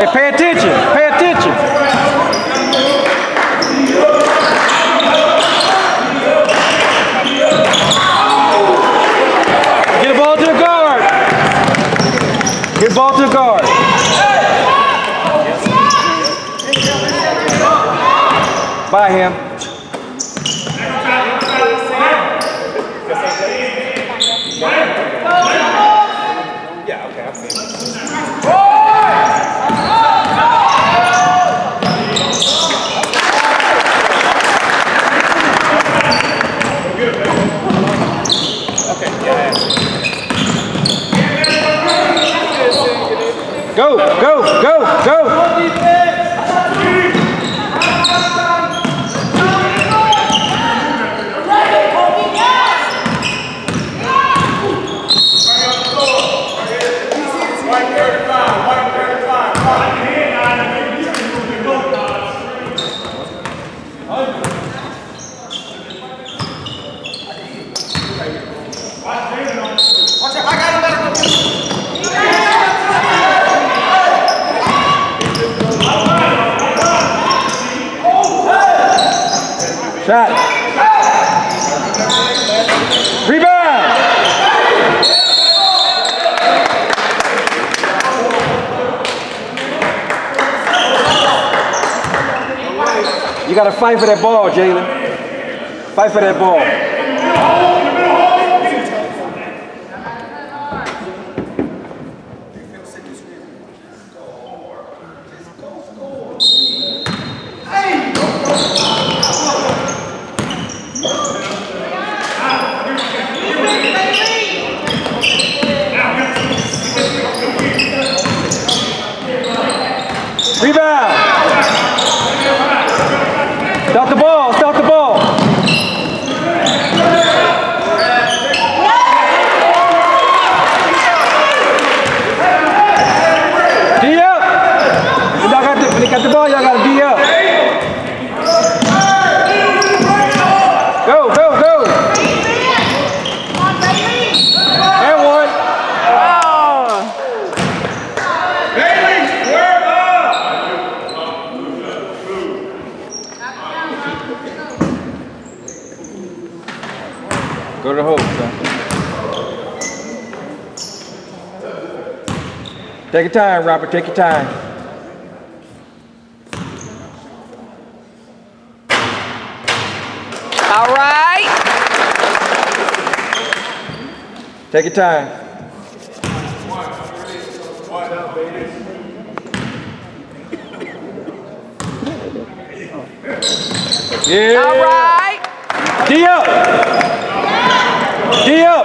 Pay attention. Pay attention. Get the ball to the guard. Get the ball to the guard. By him. Yeah, okay, I've seen it. Go, go, go, go. Shot. Rebound. You got to fight for that ball, Jalen. Fight for that ball. Rebound. Stop the ball. Stop the ball. D up. When they got the ball, y'all got to D up. Go, go, go. And one. Go to the hole, son. Take your time, Robert. Take your time. All right. Take your time. Yeah. All right. D up. D up.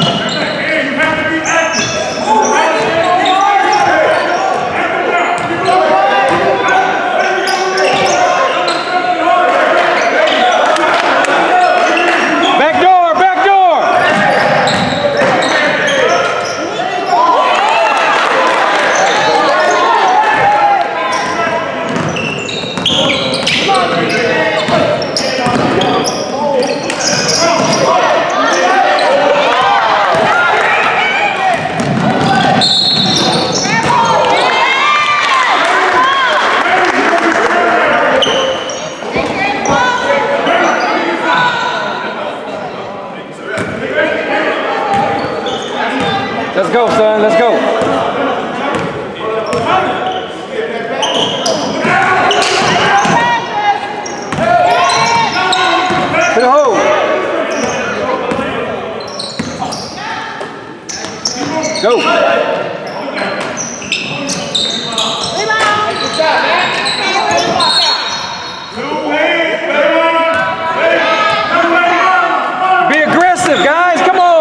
Back door, back door. Let's go, son. Let's go. To the hole. Go. Be aggressive, guys. Come on.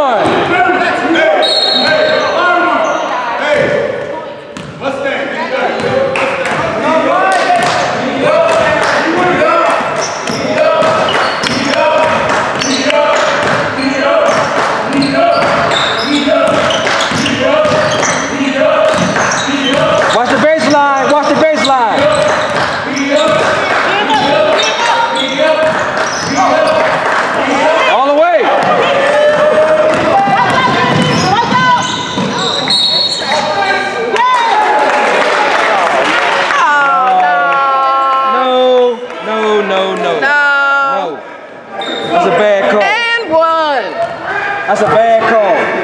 That's a bad call. And one. That's a bad call.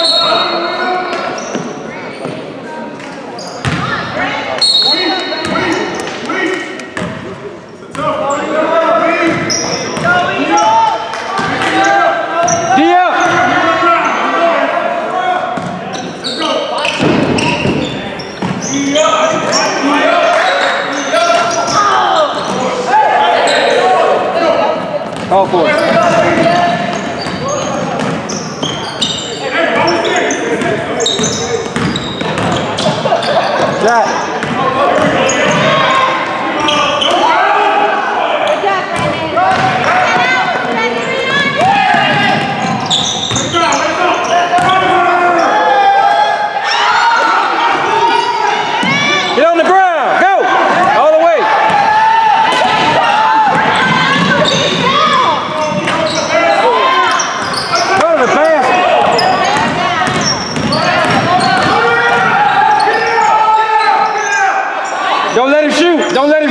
Call for it. Jack. Get on the ground. Go. All the way. Go to the basket. Don't let him shoot. Don't let